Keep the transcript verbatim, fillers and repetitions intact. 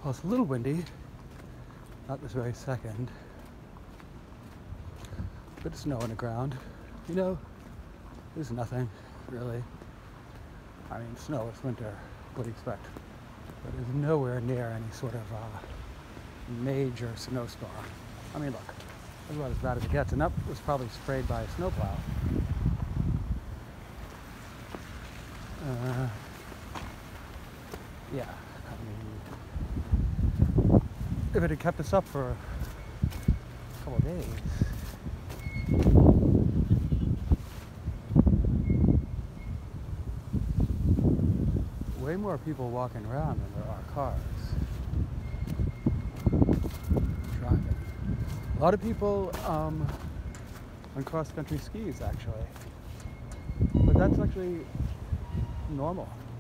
Well, it's a little windy, not this very second. Bit of snow on the ground. You know, there's nothing really. I mean, snow, it's winter. What do you expect? But it's nowhere near any sort of uh, major snowstorm. I mean, look, that's about as bad as it gets. And that was probably sprayed by a snowplow. Uh, yeah, I mean, if it had kept us up for a couple of days, way more people walking around than there are cars driving. A lot of people um, on cross-country skis, actually. But that's actually normal.